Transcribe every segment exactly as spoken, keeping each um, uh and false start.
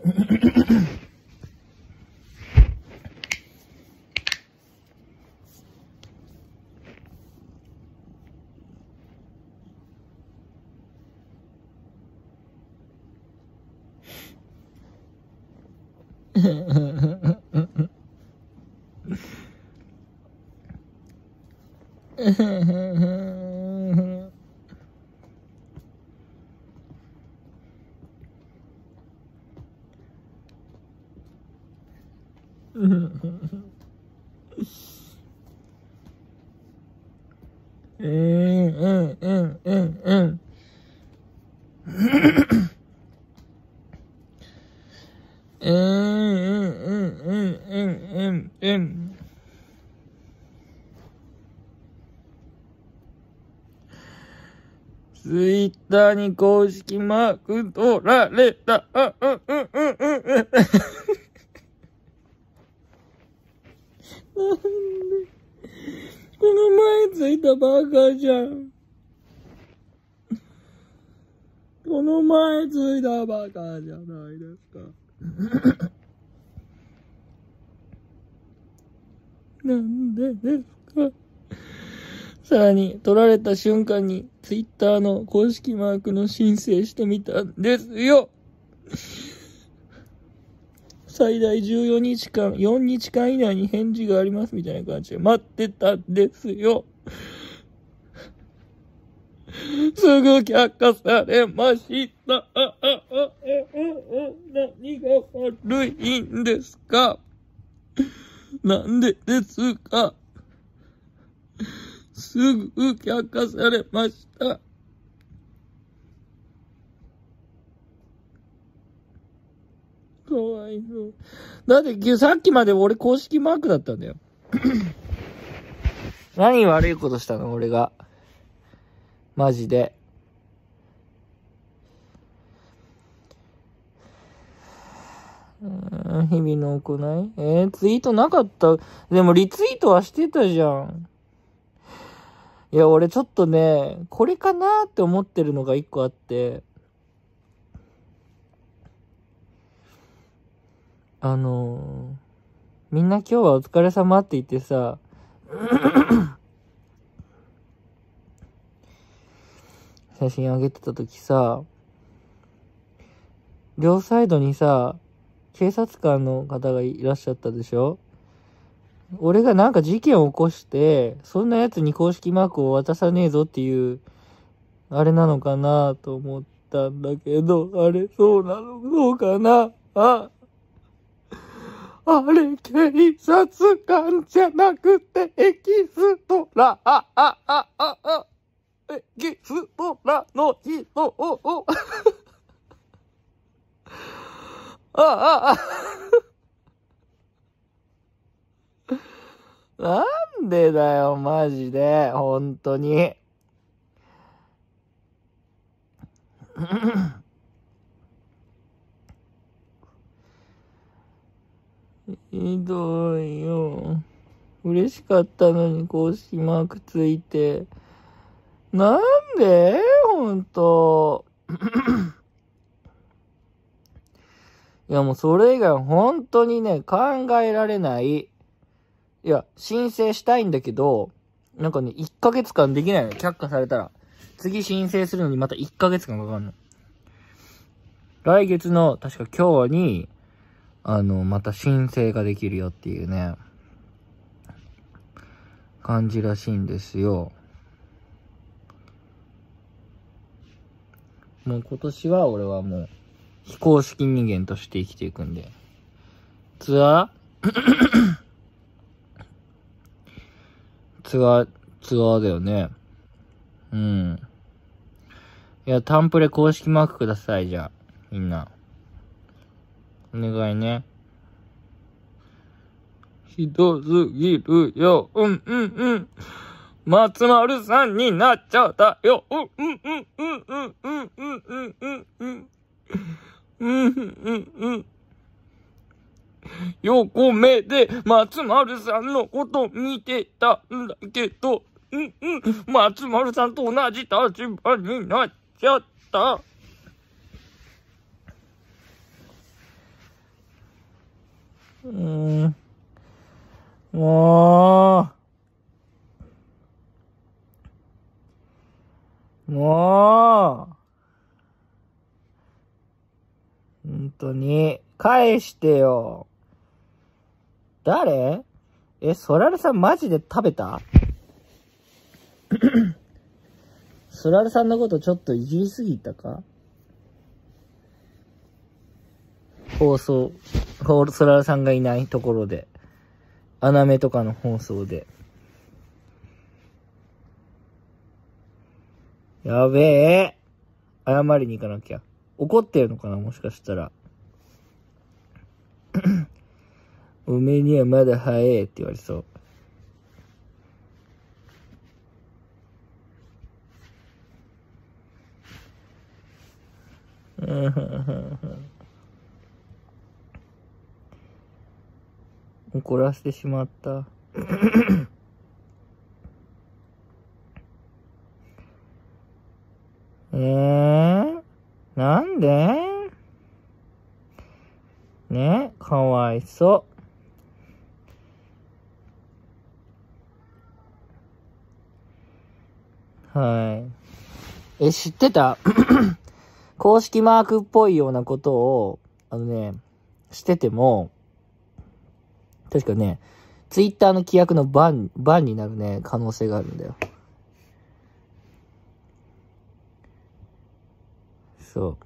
うんうんうんうんうん。うんうんうんうんうんうん。ツイッターに公式マーク取られた。あ、うんうんうんうんうん。なんでこの前ついたばっかじゃん。この前ついたばっかじゃないですか。なんでですか。さらに、取られた瞬間に、ツイッターの公式マークの申請してみたんですよ。最大じゅうよっかん、よっかん以内に返事がありますみたいな感じで待ってたんですよ。すぐ却下されました。あ、あ、あ、あ、あ、何が悪いんですか。なんでですか。すぐ却下されました。かわいそう。だってさっきまで俺公式マークだったんだよ。何悪いことしたの俺が。マジで。うーん、日々の行いえー、ツイートなかった。でもリツイートはしてたじゃん。いや、俺ちょっとね、これかなって思ってるのが一個あって、あのー、みんな今日はお疲れ様って言ってさ、写真上げてた時さ、両サイドにさ、警察官の方がいらっしゃったでしょ。俺がなんか事件を起こして、そんな奴に公式マークを渡さねえぞっていう、あれなのかなと思ったんだけど、あれ、そうなの、そうかなあ、あれ、警察官じゃなくて、エキストラ、あ、あ、あ、あ、あ、エキストラの人を、あ、あ、あ、なんでだよ、マジで、ほんとに。ひどいよ。嬉しかったのに公式マークついて。なんでほんと。いやもうそれ以外本当にね、考えられない。いや、申請したいんだけど、なんかね、いっかげつかんできないの。却下されたら。次申請するのにまたいっかげつかんかかるの。来月の、確か今日に、あの、また申請ができるよっていうね、感じらしいんですよ。もう今年は俺はもう、非公式人間として生きていくんで。ツアーツアー、ツアーだよね。うん。いや、タンプレ公式マークください、じゃあ。みんな。お願いね。ひどすぎるよ。うんうんうん。松丸さんになっちゃったよ。うんうんうんうんうんうんうんうんうんうん。うんうんうん。横目で松丸さんのこと見てたんだけど、うんうん。松丸さんと同じ立場になっちゃった。 うーん。もう。もう。本当に。返してよ。誰？え、ソラルさんマジで食べた？ソラルさんのことちょっといじりすぎたか？放送、ソラルさんがいないところで。アナメとかの放送で。やべえ。謝りに行かなきゃ。怒ってるのかな、もしかしたら。おめえにはまだ早えって言われそう。怒らせてしまった。えー、なんで？ね、かわいそう。はい。え、知ってた？公式マークっぽいようなことを、あのね、してても、確かね、ツイッターの規約のバン、バンになるね、可能性があるんだよ。そう。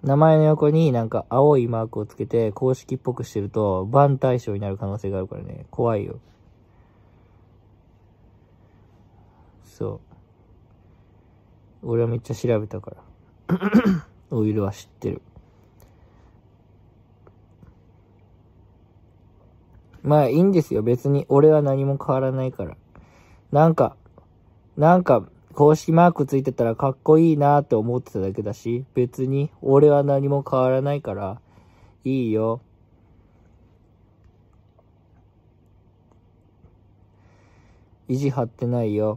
名前の横になんか青いマークをつけて公式っぽくしてると、バン対象になる可能性があるからね、怖いよ。そう。俺はめっちゃ調べたから。オイルは知ってる。まあいいんですよ。別に俺は何も変わらないから。なんか、なんか公式マークついてたらかっこいいなーって思ってただけだし、別に俺は何も変わらないから、いいよ。意地張ってないよ。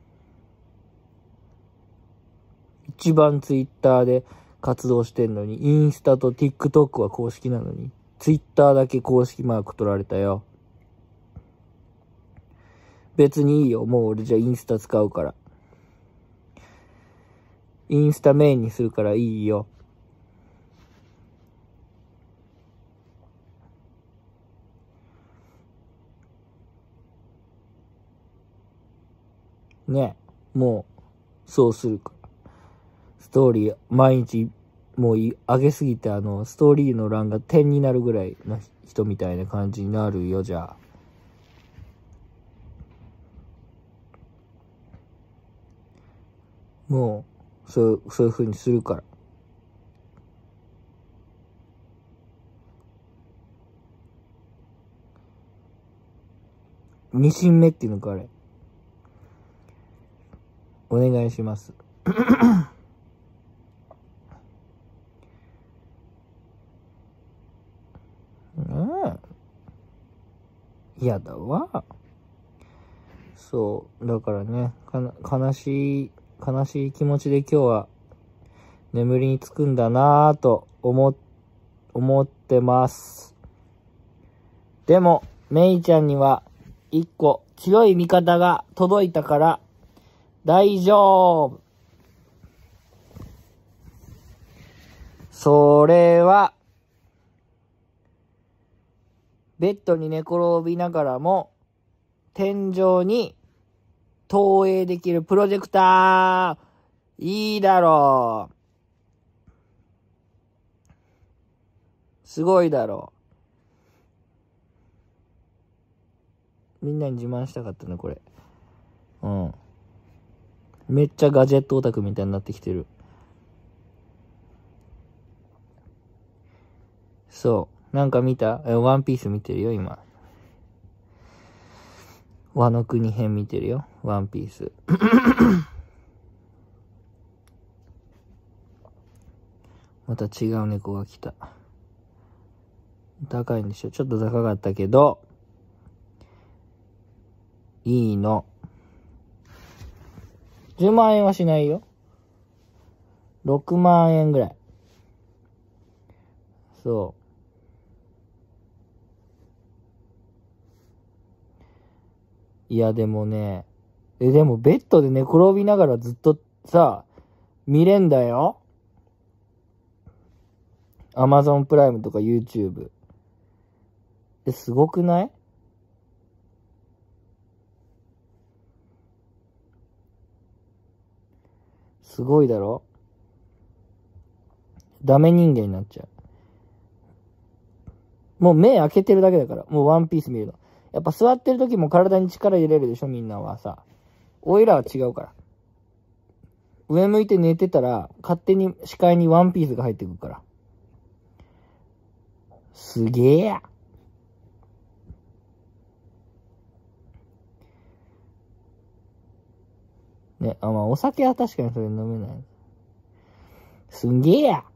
一番ツイッターで活動してんのに、インスタと TikTok は公式なのに、ツイッターだけ公式マーク取られたよ。別にいいよ。もう俺じゃインスタ使うから。インスタメインにするからいいよ。ね。もう、そうするから。ストーリー、毎日、もう上げすぎて、あの、ストーリーの欄が点になるぐらいの人みたいな感じになるよ、じゃあ。もう、そう、そういう風にするから。に審目っていうのか、あれ。お願いします。うん。嫌だわ。そう。だからね、かな、悲しい、悲しい気持ちで今日は眠りにつくんだなぁと思、思ってます。でも、めいちゃんには一個強い味方が届いたから大丈夫。それは、ベッドに寝転びながらも天井に投影できるプロジェクター。いいだろう。すごいだろう。みんなに自慢したかったね、これ。うん。めっちゃガジェットオタクみたいになってきてる。そう。なんか見た？ワンピース見てるよ、今。ワノ国編見てるよ、ワンピース。また違う猫が来た。高いんでしょ？ちょっと高かったけど、いいの。じゅうまん円はしないよ。ろくまん円ぐらい。 そう。いや、でもね、え、でもベッドで寝転びながらずっとさ、見れんだよ。アマゾン プライムとか YouTube。え、すごくない？すごいだろ？ダメ人間になっちゃう。もう目開けてるだけだから。もうワンピース見るの。やっぱ座ってる時も体に力入れるでしょ、みんなはさ。おいらは違うから。上向いて寝てたら、勝手に視界にワンピースが入ってくるから。すげえや。ね、あ、まあお酒は確かにそれ飲めない。すんげえや。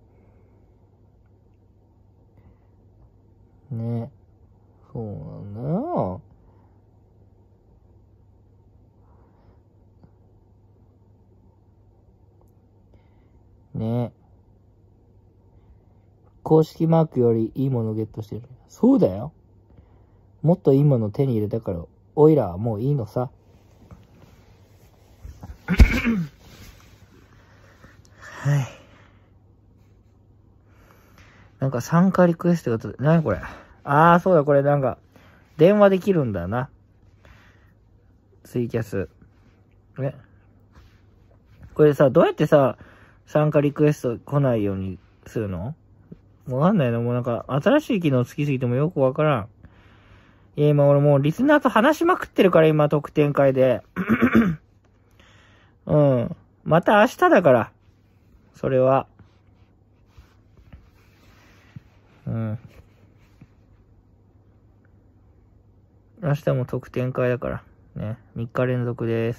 ね。そうなんだよ。ね。公式マークよりいいものゲットしてる。そうだよ。もっといいもの手に入れたから、おいらはもういいのさ。はい。なんか参加リクエストがと、なにこれ。あー、そうだ、これなんか、電話できるんだな。ツイキャス。えこれさ、どうやってさ、参加リクエスト来ないようにするの？わかんないの？もうなんか、新しい機能つきすぎてもよくわからん。いや、今俺もうリスナーと話しまくってるから、今、特典会で。うん。また明日だから。それは。うん。明日も特典会だから。ね。みっか連続です。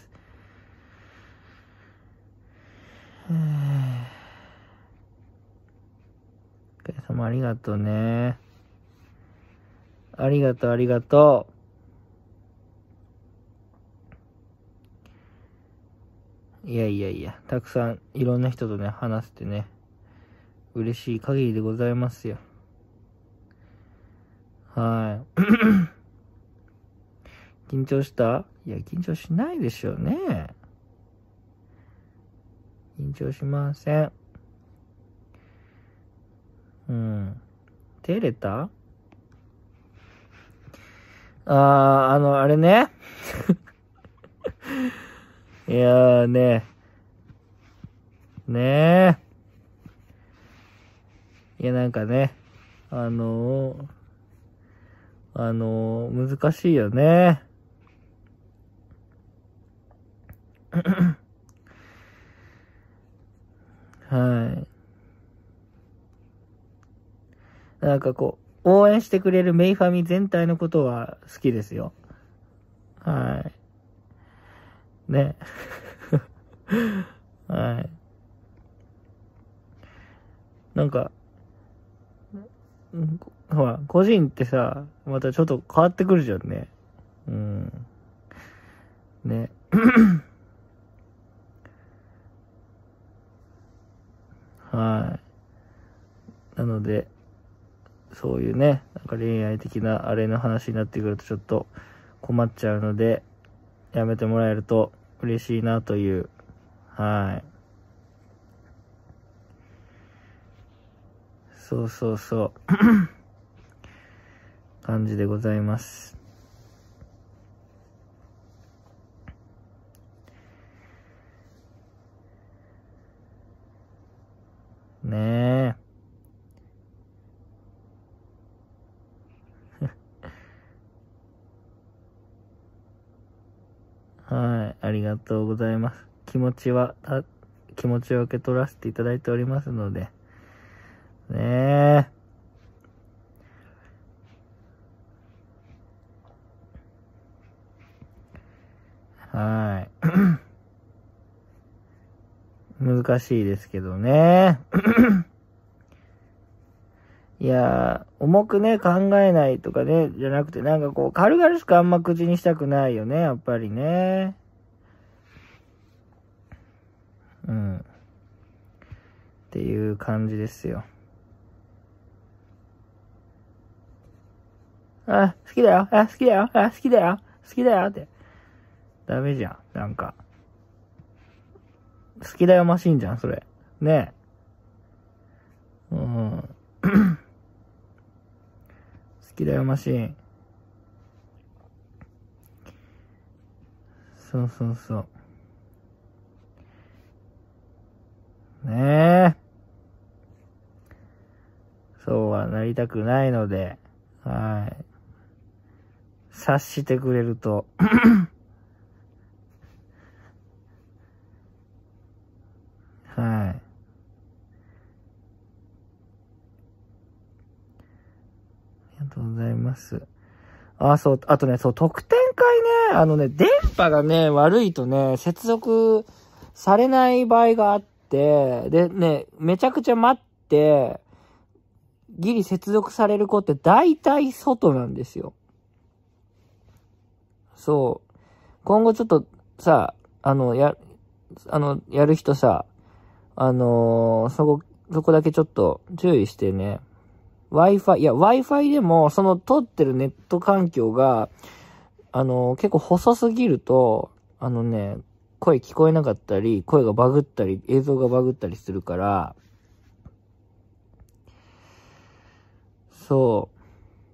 お疲れ様ありがとうね。ありがとうありがとう。いやいやいや、たくさんいろんな人とね、話してね、嬉しい限りでございますよ。はい。緊張した？いや、緊張しないでしょうね。緊張しません。うん。照れた？あー、あの、あれね。いやーね。ねえ。いや、なんかね。あのー、あのー、難しいよね。はい。なんかこう、応援してくれるメイファミ全体のことは好きですよ。はい。ね。はい。なんか、ほら、個人ってさ、またちょっと変わってくるじゃんね。うん。ね。はい。なので、そういうね、なんか恋愛的なあれの話になってくるとちょっと困っちゃうので、やめてもらえると嬉しいなという、はい。そうそうそう。感じでございます。ねえ。はい。ありがとうございます。気持ちは、気持ちを受け取らせていただいておりますので。ねえ。はい。難しいですけどね。いやー、重くね、考えないとかね、じゃなくて、なんかこう、軽々しくあんま口にしたくないよね、やっぱりね。うん。っていう感じですよ。 あ、好きだよ、あ、好きだよ、あ、好きだよ、好きだよって。ダメじゃん、なんか。好きだよマシンじゃん、それ。ねえ。うん。好きだよマシン。そうそうそう。ねえ。そうはなりたくないので、はい。察してくれると。はい。ありがとうございます。あ、そう、あとね、そう、特典会ね、あのね、電波がね、悪いとね、接続されない場合があって、でね、めちゃくちゃ待って、ギリ接続される子って大体外なんですよ。そう。今後ちょっとさ、あの、や、あの、やる人さ、あのー、そこ、そこだけちょっと注意してね。Wi-Fi、いや、Wi-Fi でも、その通ってるネット環境が、あのー、結構細すぎると、あのね、声聞こえなかったり、声がバグったり、映像がバグったりするから、そう。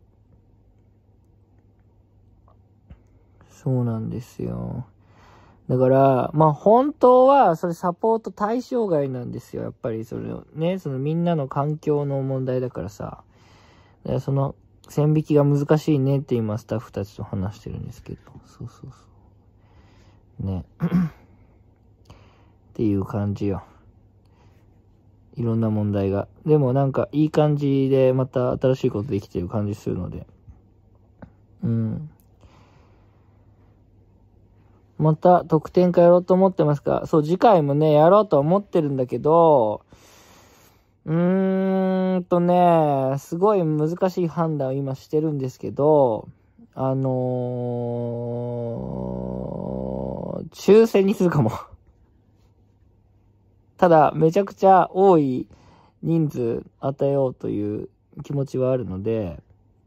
そうなんですよ。だから、まあ本当は、それサポート対象外なんですよ。やっぱりそれをね、そのみんなの環境の問題だからさ。だからその線引きが難しいねって今スタッフたちと話してるんですけど。そうそうそう。ね。っていう感じよ。いろんな問題が。でもなんかいい感じでまた新しいことできてる感じするので。うん。また特典会やろうと思ってますか？そう、次回もね、やろうと思ってるんだけど、うーんとね、すごい難しい判断を今してるんですけど、あのー、抽選にするかも。ただ、めちゃくちゃ多い人数与えようという気持ちはあるので、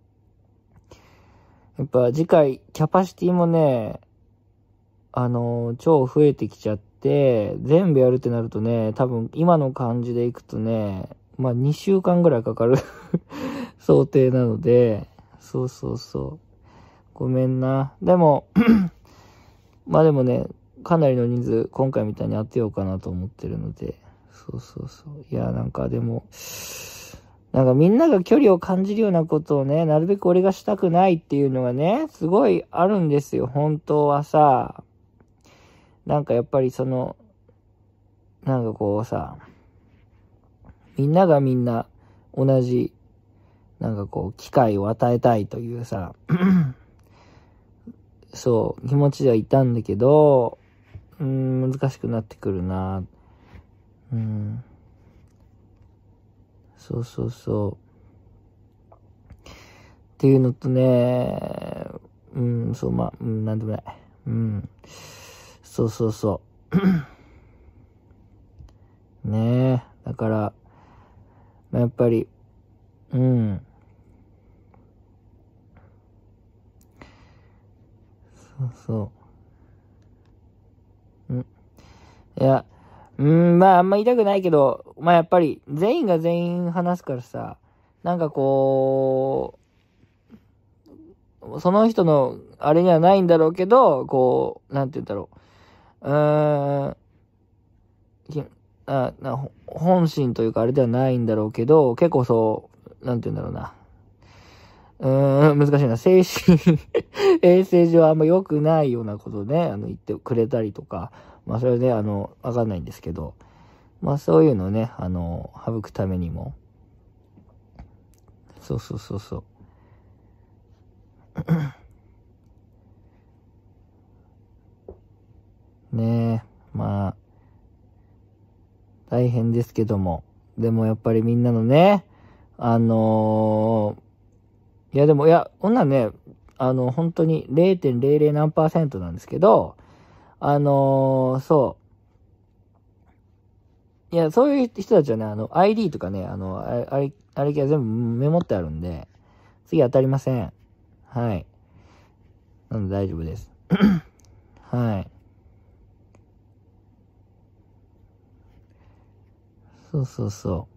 やっぱ次回キャパシティもね、あのー、超増えてきちゃって、全部やるってなるとね、多分今の感じでいくとね、まあにしゅうかんぐらいかかる想定なので、そうそうそう。ごめんな。でも、まあでもね、かなりの人数、今回みたいに当てようかなと思ってるので、そうそうそう。いや、なんかでも、なんかみんなが距離を感じるようなことをね、なるべく俺がしたくないっていうのがね、すごいあるんですよ、本当はさ。なんかやっぱりその、なんかこうさ、みんながみんな同じ、なんかこう、機会を与えたいというさ、そう、気持ちではいたんだけど、うーん、難しくなってくるな。うん。そうそうそう。っていうのとね、うん、そう、まあ、うん、なんでもない。うん。そうそうそう。ねえ。だから、まあ、やっぱり、うん。そうそう。うん。いや、うん、まあ、あんま言いたくないけど、まあ、やっぱり、全員が全員話すからさ、なんかこう、その人の、あれにはないんだろうけど、こう、なんて言うんだろう。うーん、きあな本心というかあれではないんだろうけど、結構そう、なんて言うんだろうな。うーん、難しいな。精神衛生上あんま良くないようなことね、あの、言ってくれたりとか、まあそれで、あの、わかんないんですけど、まあそういうのをね、あの、省くためにも、そうそうそうそう。ねえ、まあ、大変ですけども、でもやっぱりみんなのね、あのー、いやでも、いや、こんなんね、あの、本当に ゼロてんゼロゼロ 何パーセントなんですけど、あのー、そう。いや、そういう人たちはね、あの、アイディー とかね、あの、あれ、あれ、あれ系は全部メモってあるんで、次当たりません。 はい。なんで大丈夫です。はい。そうそうそう。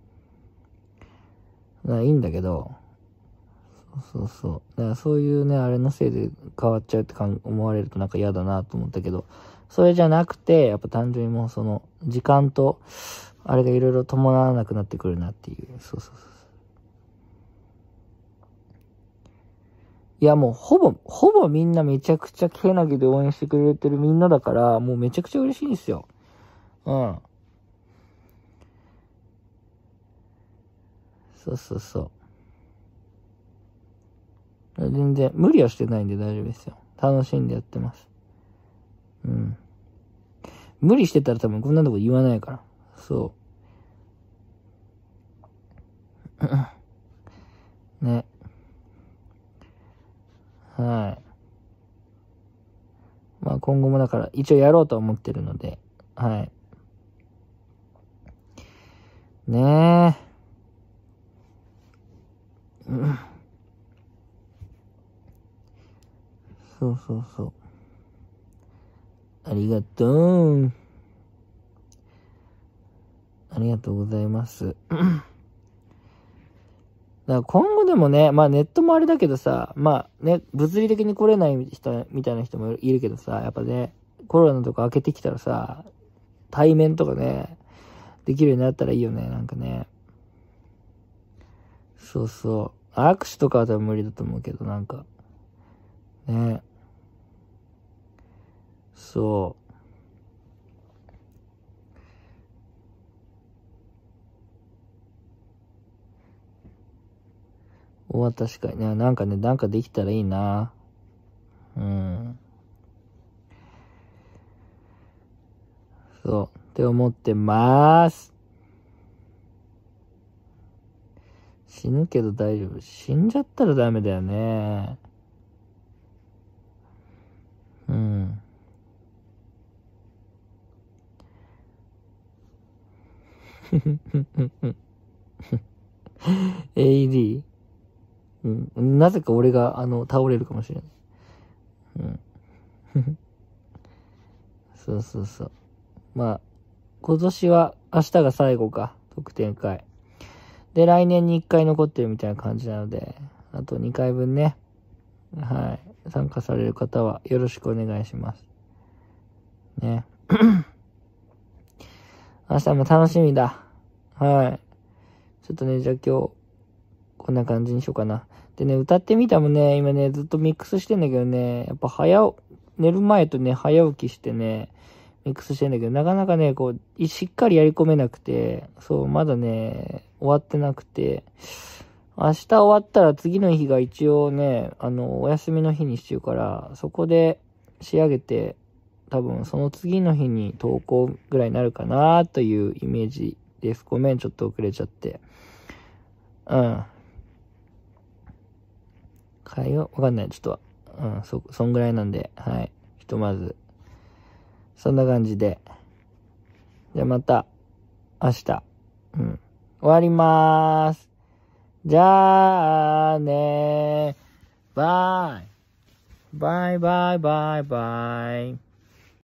だからいいんだけど、そうそうそう。だからそういうね、あれのせいで変わっちゃうってかん思われるとなんか嫌だなと思ったけど、それじゃなくて、やっぱ単純にもうその、時間と、あれがいろいろ伴わなくなってくるなっていう。そうそうそう。いやもうほぼ、ほぼみんなめちゃくちゃけなげで応援してくれてるみんなだから、もうめちゃくちゃ嬉しいんですよ。うん。そうそうそう。全然、無理はしてないんで大丈夫ですよ。楽しんでやってます。うん。無理してたら多分こんなとこ言わないから。そう。ね。はい。まあ今後もだから一応やろうと思ってるので、はい。ねえ。うん。そうそうそう。ありがとう。ありがとうございます。だから今後でもね、まあネットもあれだけどさ、まあね、物理的に来れない人みたいな人もいるけどさ、やっぱね、コロナとか明けてきたらさ、対面とかね、できるようになったらいいよね、なんかね。そうそう。握手とかは多分無理だと思うけど、なんか。ね。そう。おは確かにね、なんかね、なんかできたらいいな。うん。そう。って思ってまーす。死ぬけど大丈夫。死んじゃったらダメだよね。うん。エーイーディー? うん。なぜか俺が、あの、倒れるかもしれない。うん。そうそうそう。まあ、今年は明日が最後か。特典会。で、来年にいっかい残ってるみたいな感じなので、あとにかいぶんね。はい。参加される方はよろしくお願いします。ね。明日も楽しみだ。はい。ちょっとね、じゃあ今日、こんな感じにしようかな。でね、歌ってみたもね、今ね、ずっとミックスしてんだけどね、やっぱ早、寝る前とね、早起きしてね、ミックスしてんだけど、なかなかね、こう、しっかりやり込めなくて、そう、まだね、終わってなくて、明日終わったら次の日が一応ね、あの、お休みの日にしちゃうから、そこで仕上げて、多分その次の日に投稿ぐらいになるかなというイメージです。ごめん、ちょっと遅れちゃって。うん。変えようわかんない。ちょっと、うん、そ、そんぐらいなんで、はい。ひとまず、そんな感じで。じゃあまた、明日。うん。終わりまーす。じゃあねー。バイ。バイバイバイバイ。